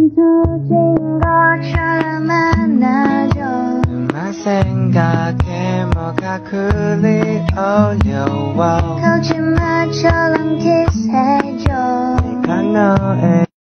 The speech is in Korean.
조진 것처럼 안아줘. 나 생각해 뭐가 그리 어려워. 거짓말처럼 키스해줘. 내가 너의